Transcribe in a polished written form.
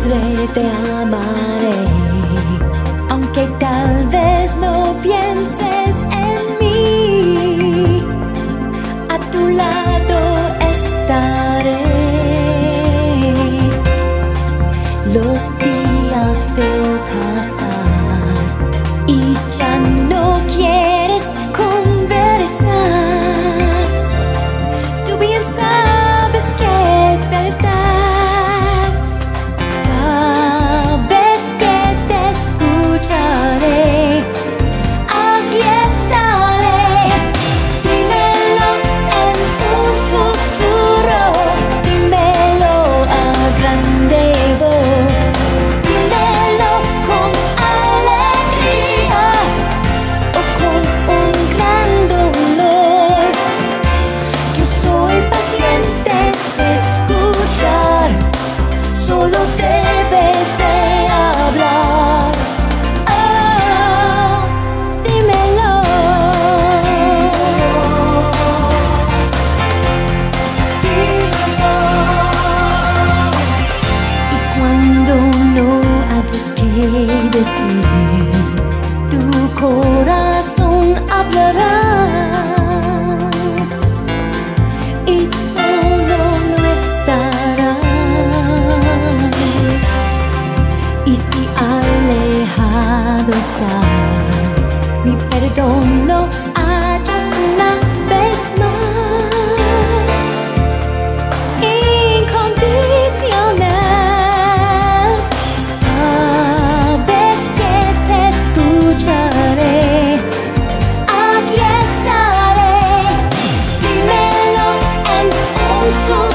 siempre te amaré, aunque tal vez no pienses en mí. A tu lado estaré. Los días veo pasar y ya no quieres conversar. Tú bien sabes que es verdad. Sabes que te escucharé. Aquí estaré. Dímelo en un susurro. Dímelo a grande voz. Dímelo con alegría o con un gran dolor. Yo soy paciente de escuchar, solo debes de hablar. Oh, dímelo. Y cuando no hayas que decir, tu corazón hablará. Y solo no estarás. Y si alejado estás, mi perdón lo hallas una vez más. Incondicional. Sabes que te escucharé. Aquí estaré. Dímelo en un susurro.